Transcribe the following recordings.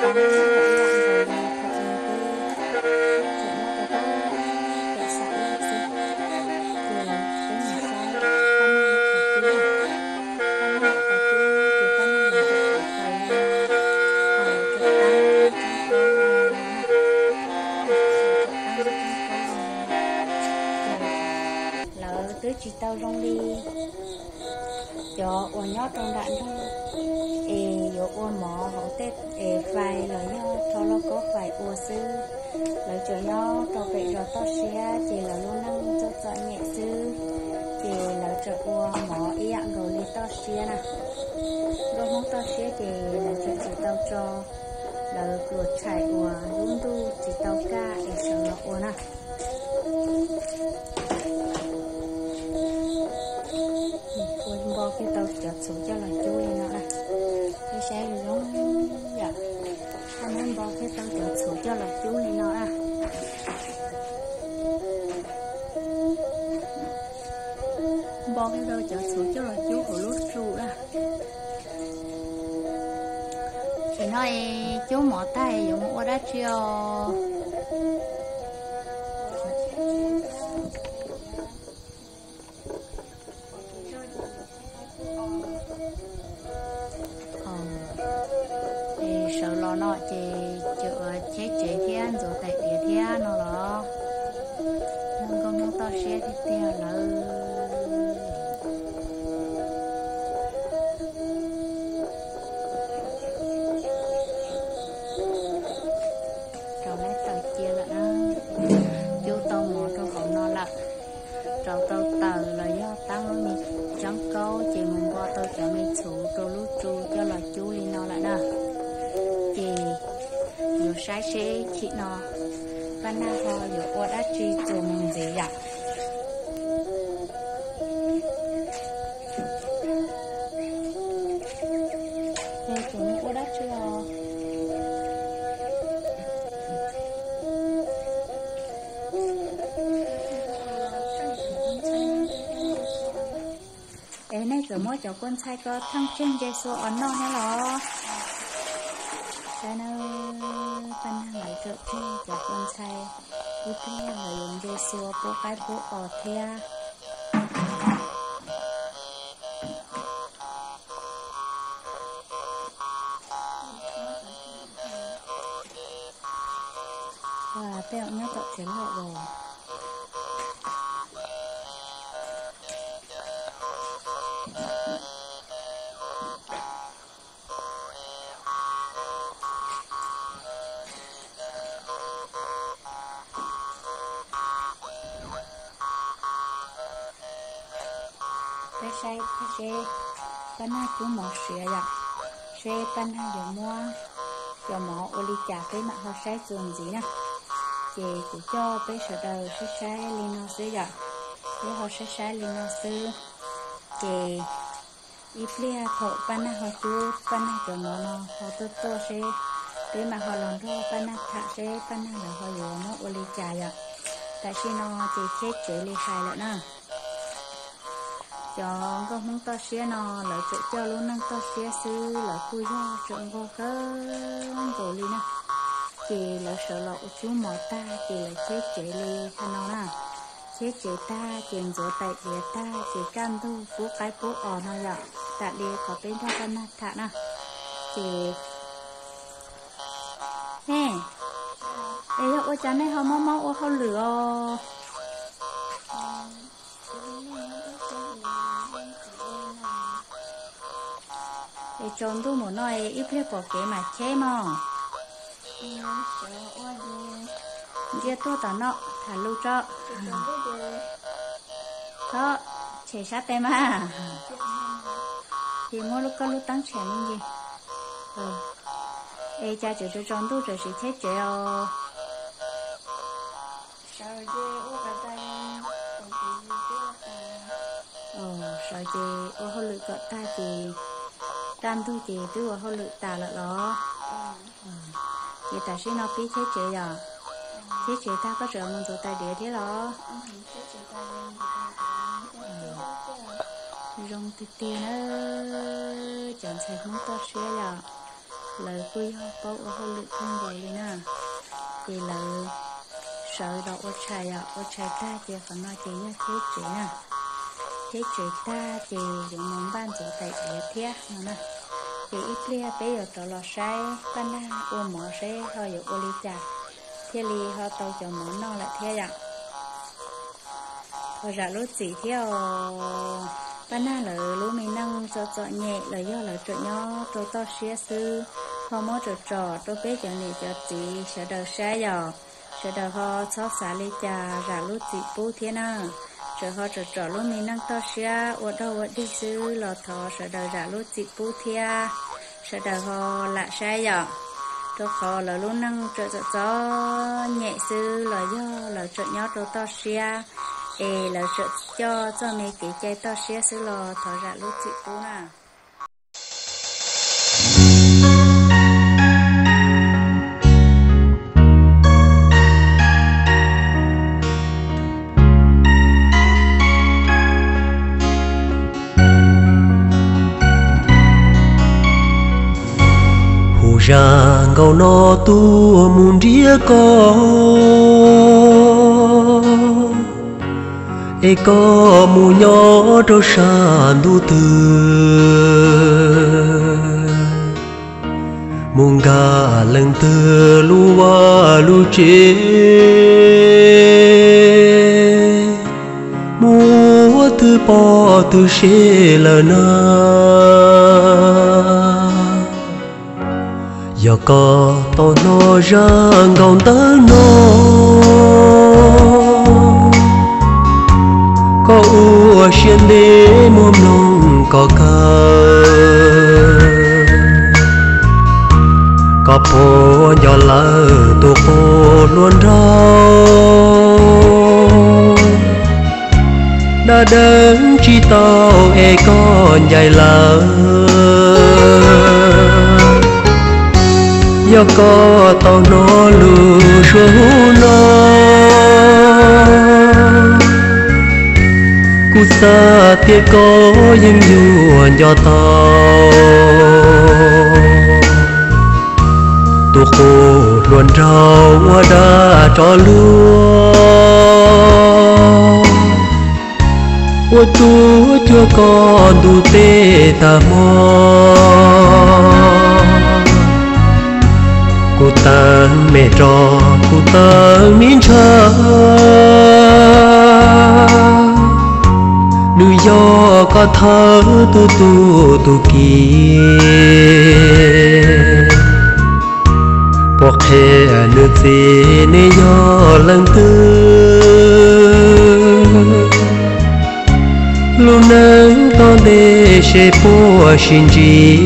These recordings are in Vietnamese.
chỉ tao rong đi cho ôn nhót trong đạn thôi yo ôn mỏ hậu tết vài lời nhót cho nó có vài ua sư lời cho nhót cho vậy rồi to xe chỉ là luôn năng cho nhẹ sư chỉ lời cho ua mỏ ý dạng rồi đi to xe nè rồi không to xe thì lời cho chỉ tao cho lời cửa chạy ua luôn tu chỉ tao ca để sợ nó ua nè bao cái tàu chợt xuống cho là chui nó này cái xe thì giống dạ anh em bao cái tàu chợt xuống cho là chui nó à bao cái tàu chợt xuống cho là chui của lút trụ à thì nói chú mỏ tay dùng mua đá chiêu sợ lo nọ chỉ chữa chết chế thiên rồi tại địa thiên nó đó nhưng con nó to xe thì tiền là trâu lấy tờ chia là nó chú tao mò trong hậu nó lật trâu tao tờ là do tăng nó trắng câu chỉ muốn qua tao cho mình chủ trâu lút chu cho là chú đi nó lại nè nhiều sai xe chị nó ban na ho nhiều ô đã truy dùng gì ạ nhiều chúng ô đã truy ho ấy này giờ mỗi cháu con trai có thăng trên dây số ấn non hay là nó phân lại trợ thi cho con trai cứ thế là dùng dây xua bố cái bố ở thea và tẹo nhớ tập chiến lợi rồi cái xe bên này cũng một sữa rồi xe bên này được mua cho mỏ ô ly trà cái mặt họ xe dùng gì nè chị cũng cho bé sữa đầu xe lino sữa rồi bé họ xe lino sữa chị ít lia thọ bên này họ chú bên này cho mỏ nó họ to xe bé mặt họ làm ra bên này thả xe bên này là họ dùng nó ô ly trà rồi tại khi nó chị chết chế ly hai lại nè cho con không to xía nó lại chỗ cho luôn năng to xía sư lại cùi ho trộn vô khớm rồi đi nè chị lại sợ lộ chú mỏ ta chị lại chết chế ly cho nó nè chết chế ta chuyện rồi tại địa ta chị can thu phú cái phú ở nó rồi tại đi có bên trong con mặt thả nè chị nè đây ôi chán này không mau không lửa để trốn tu một nơi ít hết bỏ kế mà chế mà dia tu tao nọ thả lưu cho đó chế sát tem mà thì mua lúc có lúc tăng chém gì ê cha chỉ cho trốn tu rồi chỉ thế chế rồi rồi chị ô hô lự cọ ta chị tam thu chị tư ô hô lự tà lợ đó chị ta sẽ nó biết thế chị à thế chị ta có trợ mình tụi ta địa thế đó rong tì tì nó chẳng sẽ không to xe à lời cô do bao ở hơi lụt thông rồi đi nè thì lời sợ đọc ở trái ta thì phải nói thì như thế chị nè thế chị ta thì dùng món ban chỗ tại địa thế nè thì ít lia bây giờ trở lò say ban na ôm mỏ say hơi ở ô ly trà thế li họ tàu cho món non lại thế ạ rồi ra lúc chỉ theo ban na là lúc mình nâng cho nhẹ là do là trợ nhỏ tôi to xía sư họ mới trò tôi biết cho này cho chị sẽ đầu say giờ sẽ đầu họ xót xả ly trà ra lúc chị bố thế nào rồi họ trò lúc mình nâng to xía ở đâu ở đi sư lò thọ sẽ đầu ra lúc chị bố thế sẽ đầu họ lại say giờ tôi khó là lúc nâng cho nhẹ sư là do là trợ nhỏ tôi to xía là trợ cho mấy cái trái to xía sư lò thọ ra lúc chị bố nè ra ngầu nó tu muốn ria có e có mu nhỏ đâu san du tư mong gà lần tư lu chế mua tư bỏ tư xế là na giờ có to nó ra ngọn tớ nó có ua xuyên đế mồm nông có phố nhỏ lỡ tổ phố luôn rau đã đến chỉ tao e con dài lỡ giờ có tao nó lù xuống nó cú xa tiếc có những yuan cho tao tu khô luôn rau hoa đã cho lúa hoa tu cho con tu tê ta mò cô tan mẹ trò cô tan nín chờ nữ do có thơ tu kia bọc hè nữ gì nê do lần tư lu nắng to để che po xin chi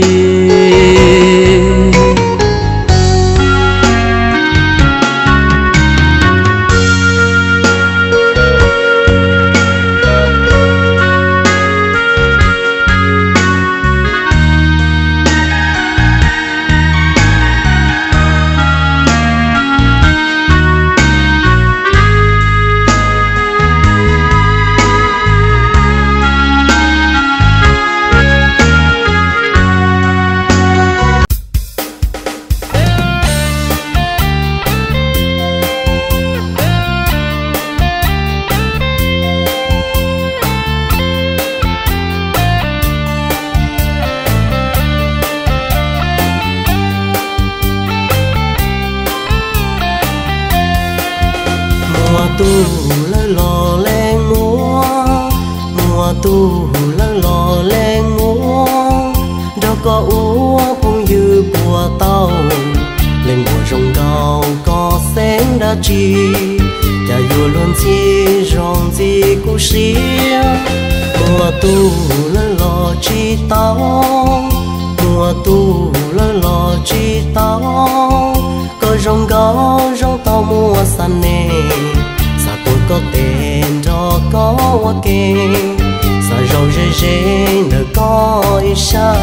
tu lơ lò len mùa tu lơ lò len múa đâu có úa phong dư của tao lên mùa rồng cao có sáng đã chi cha yêu luôn chi rong chi cú xía mùa tu lơ lò chi tao mùa tu lơ lò chi tao có rong cao rong tao mùa san nè có tên cho có kê sa rong rê nở có isa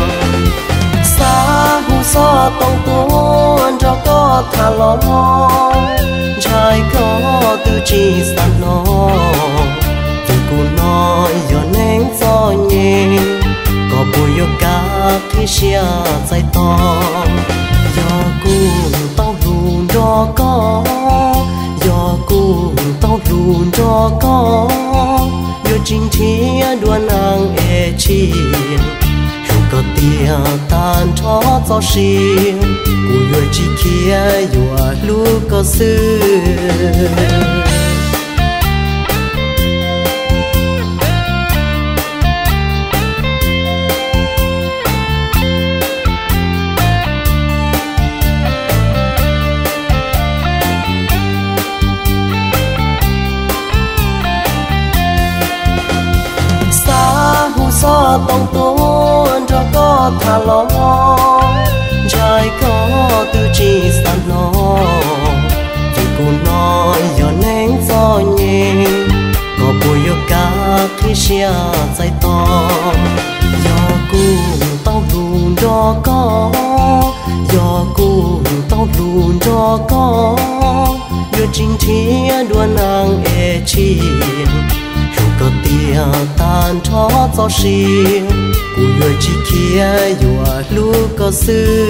sa hu so tông tuôn cho có thà lo trai có tư chi san nó vì cô nói giờ nén gió nhẹ có bùi yo cá khi xia dài to do cùng tao lùn cho có do cùng tao lùn cho có do chính thia đua nàng e chi không có tia tan cho gió xiên của người chỉ kia vừa lúc có xưa tông tôn cho có thả lo trái có tư chi san nó vì cô nói giờ nén gió nhẹ có bùi yo cá khi xia dài to do cùng tao lùn cho có do cùng tao lùn cho có do chính thia đua nàng e chi có tia tan cho gió xiên của người chỉ kia vừa lúc có xưa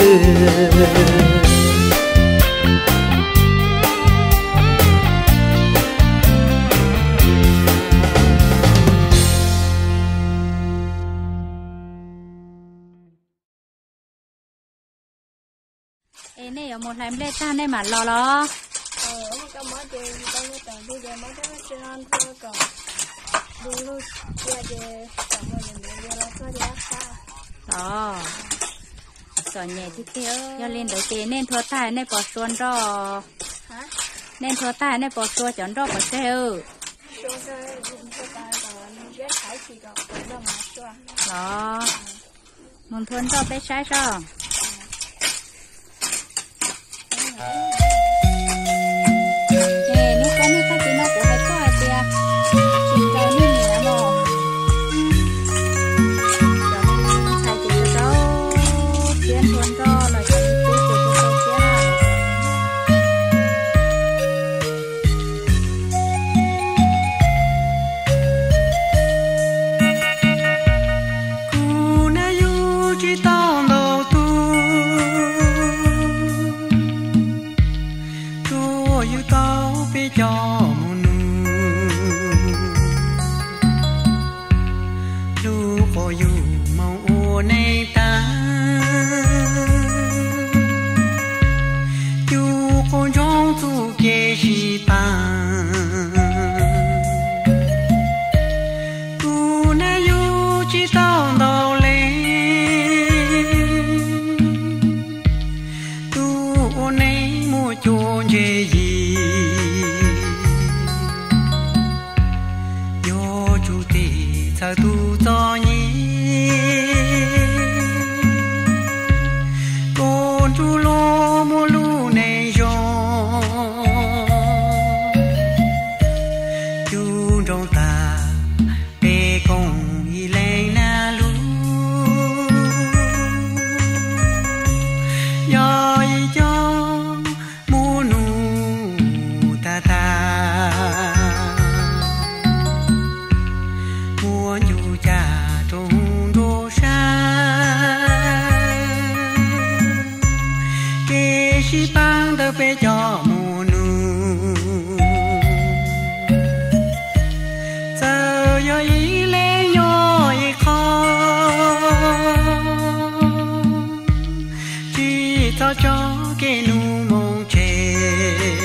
ê này ở một ngày lễ ta này mà lo cái món gì tao mới tưởng đi để món đó chơi ăn thôi còn dulu dia je kamu yang dia rasa dia đó rồi nhẹ tí kia cho lên đầu tiên nên thua tay nên bỏ xuân đó nên thua tay nên bỏ xuân chọn đó bỏ xe đó muốn thuần đó bé sai sao lúc có mấy cái gì nó cũng hay có à tia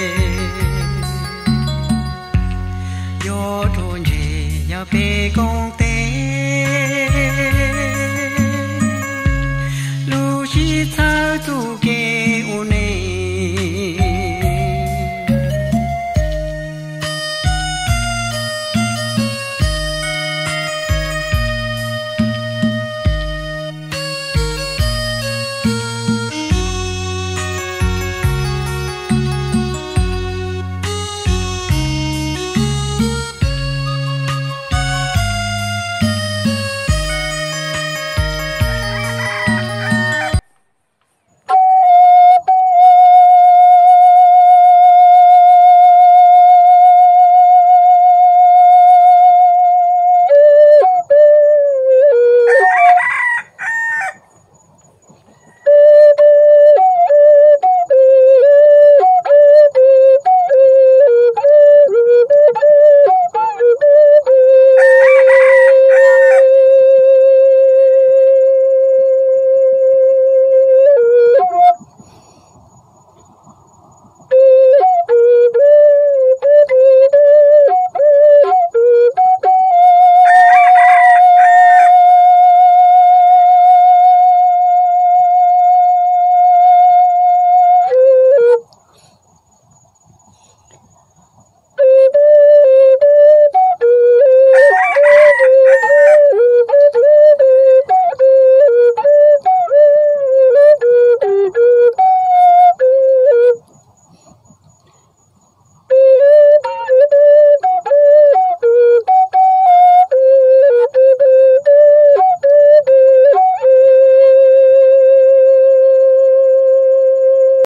con